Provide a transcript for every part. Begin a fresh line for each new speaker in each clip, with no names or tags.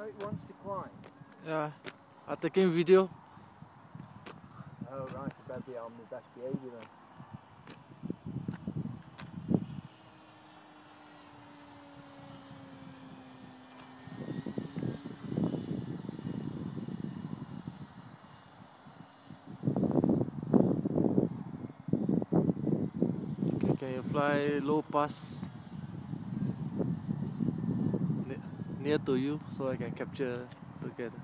it wants to climb?
Yeah, I'm taking video.
Oh right, I better be on my best behaviour then.
Okay, can you fly low pass near to you so I can capture together?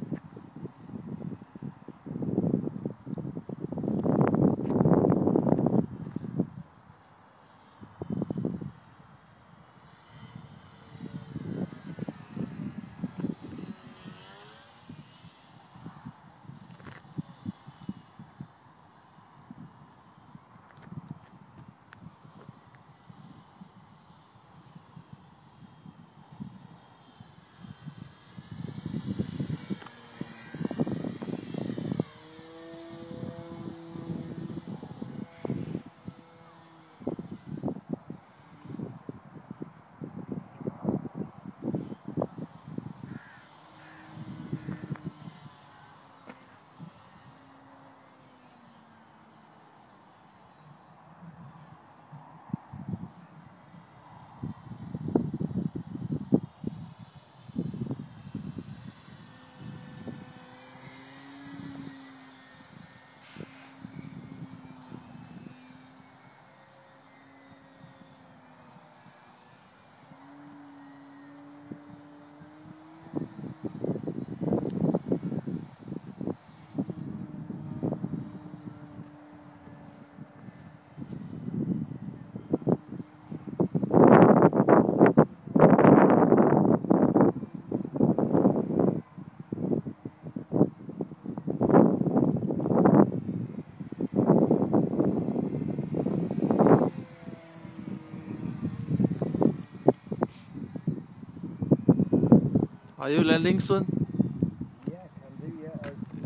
Are you landing soon?
Yeah, can do, yeah.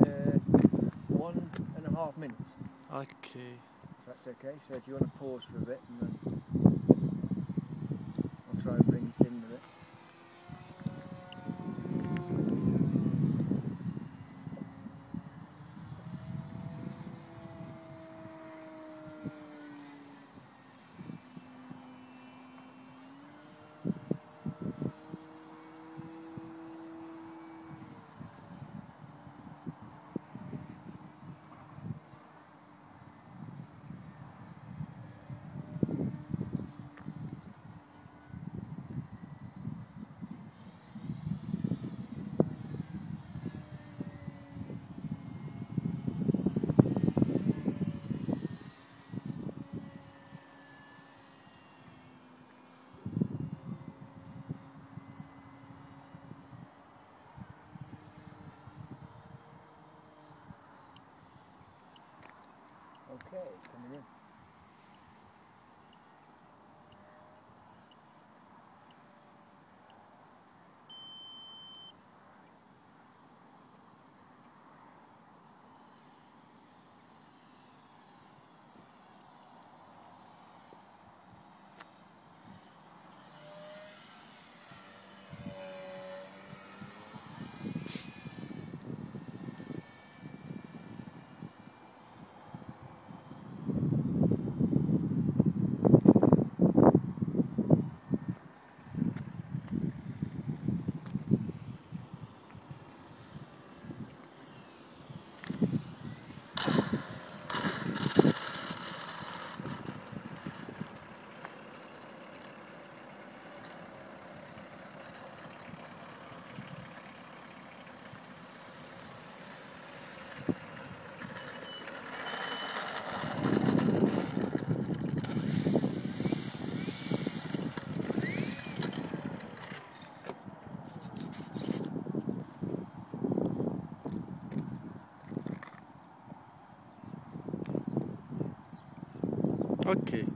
1.5 minutes.
Okay.
If that's okay. So if you want to pause for a bit and then I'll try and bring it in with it. Okay, it's coming in.
Okay.